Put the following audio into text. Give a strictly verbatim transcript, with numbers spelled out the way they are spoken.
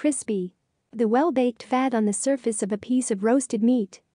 crispy. The well-baked fat on the surface of a piece of roasted meat